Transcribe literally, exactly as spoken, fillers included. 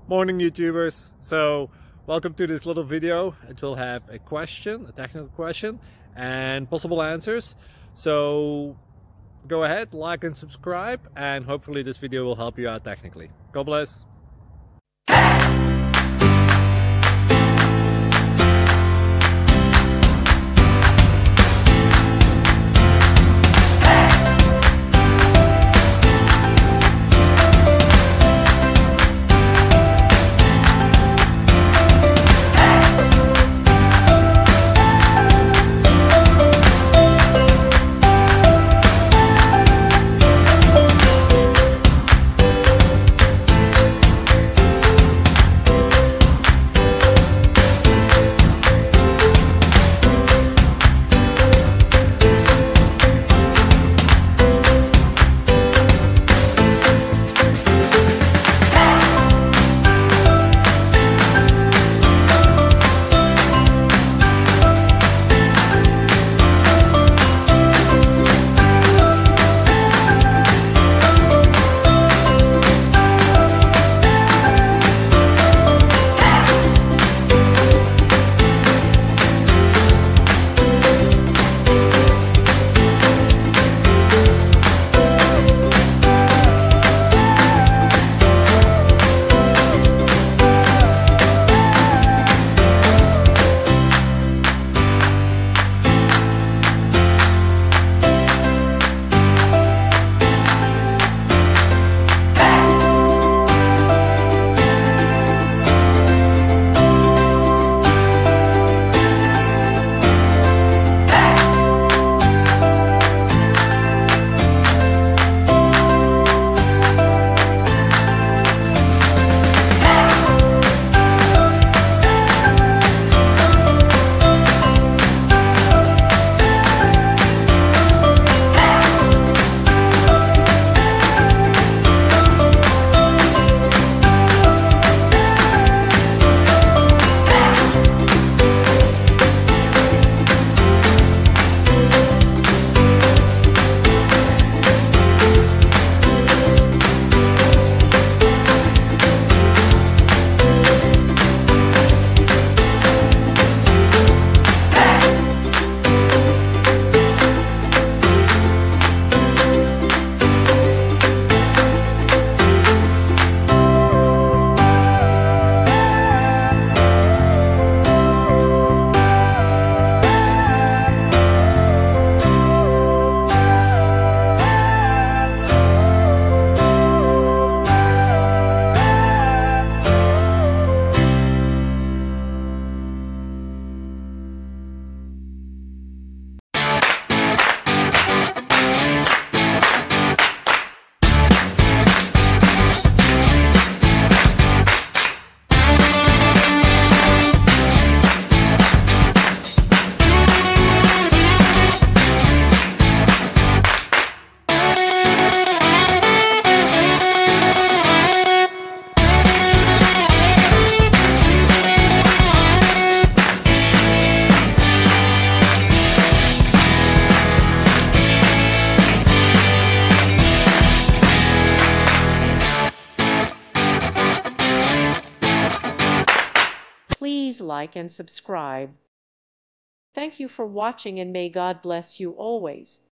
Morning YouTubers. So welcome to this little video. It will have a question, a technical question, and possible answers. So go ahead, like and subscribe, and hopefully this video will help you out technically. God bless. Please like and subscribe. Thank you for watching, and may God bless you always.